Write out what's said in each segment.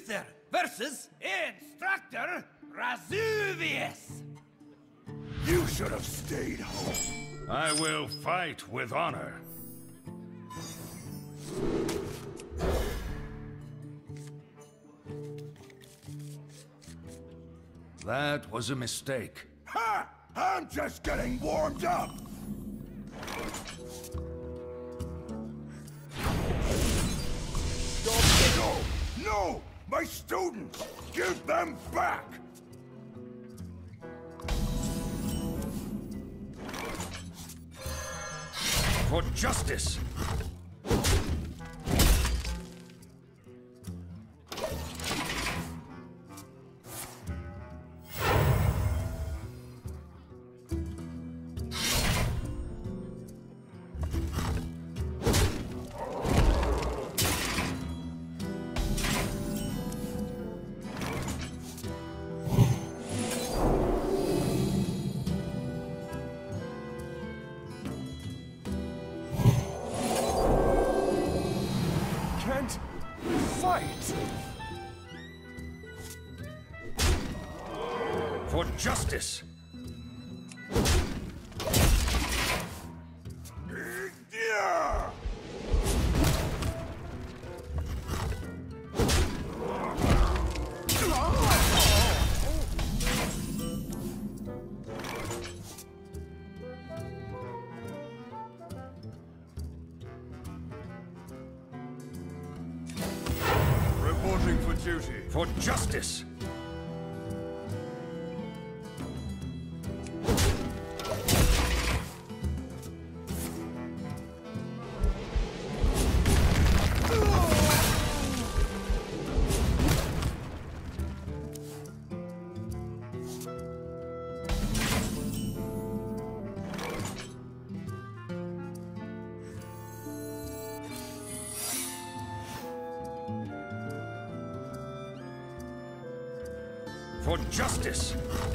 Uther versus Instructor Razuvius. You should have stayed home. I will fight with honor. That was a mistake. Ha! I'm just getting warmed up! No! No! My students! Give them back! For justice! Fight! For justice! Yeah! Reporting for duty. For justice! For justice!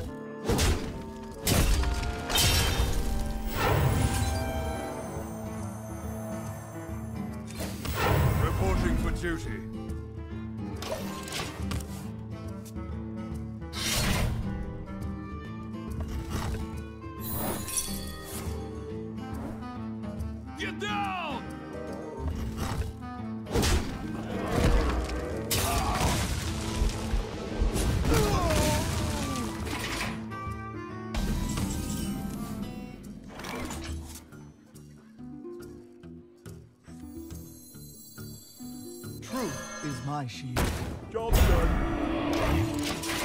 Reporting for duty. Get down! Truth is my shield. Job done.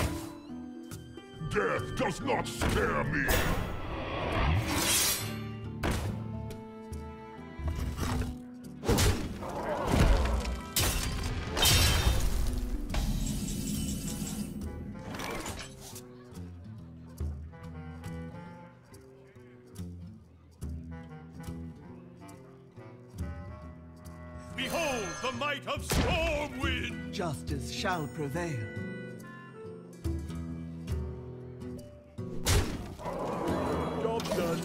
Death does not scare me. Behold the might of Stormwind! Justice shall prevail. Job done.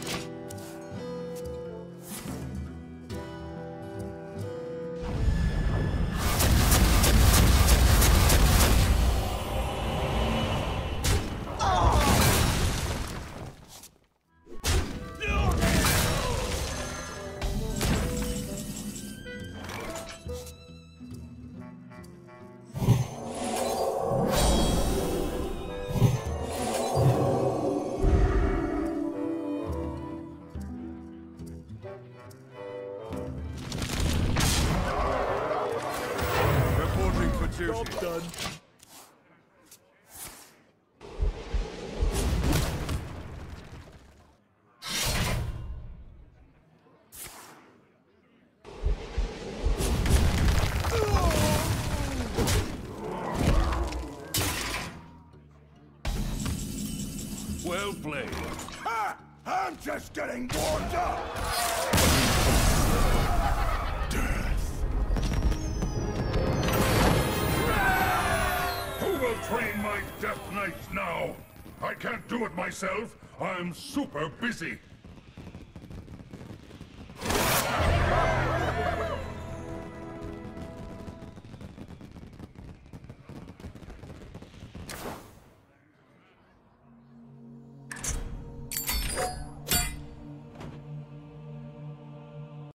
Job done. Well played. Ha! I'm just getting warmed up! Train my Death Knights now! I can't do it myself. I'm super busy.